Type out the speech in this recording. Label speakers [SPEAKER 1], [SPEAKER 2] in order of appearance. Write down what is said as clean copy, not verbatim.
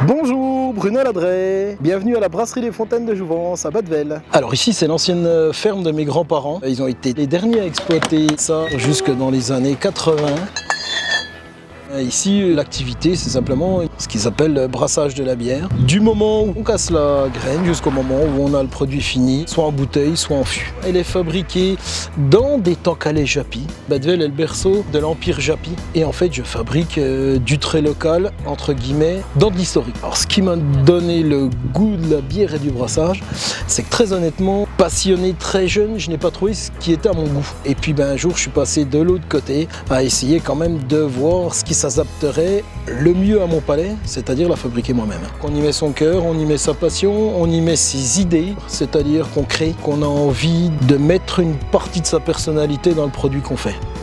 [SPEAKER 1] Bonjour, Bruno Ladret, bienvenue à la brasserie des Fontaines de Jouvence à Badevel. Alors ici c'est l'ancienne ferme de mes grands-parents. Ils ont été les derniers à exploiter ça jusque dans les années 80. Ici, l'activité, c'est simplement ce qu'ils appellent le brassage de la bière. Du moment où on casse la graine jusqu'au moment où on a le produit fini, soit en bouteille, soit en fût. Elle est fabriquée dans des Tankhalais Japy. Badevel est le berceau de l'Empire Japy. Et en fait, je fabrique du très local, entre guillemets, dans de l'historique. Alors, ce qui m'a donné le goût de la bière et du brassage, c'est que très honnêtement, passionné très jeune, je n'ai pas trouvé ce qui était à mon goût. Et puis, un jour, je suis passé de l'autre côté à essayer quand même de voir ce qui s'adapterait le mieux à mon palais, c'est-à-dire la fabriquer moi-même. On y met son cœur, on y met sa passion, on y met ses idées, c'est-à-dire qu'on crée, qu'on a envie de mettre une partie de sa personnalité dans le produit qu'on fait.